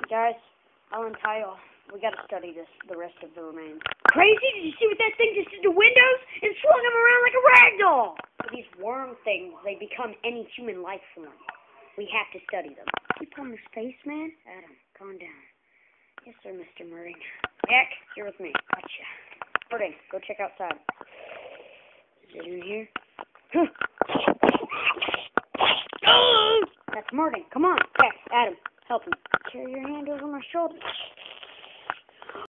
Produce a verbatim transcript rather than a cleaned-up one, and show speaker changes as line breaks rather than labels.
Guys, I'll untie you all. We gotta study this, the rest of the remains. Crazy? Did you see what that thing just did to Windows? It swung him around like a rag doll! These worm things, they become any human life form. We have to study them. Keep on his face, man. Adam, calm down. Yes, sir, Mister Murding. Jack, you're with me. Gotcha. Murding, go check outside. Is it in here? Huh. That's Murding. Come on. Jack, Adam, help him. Carry your hand over my shoulder.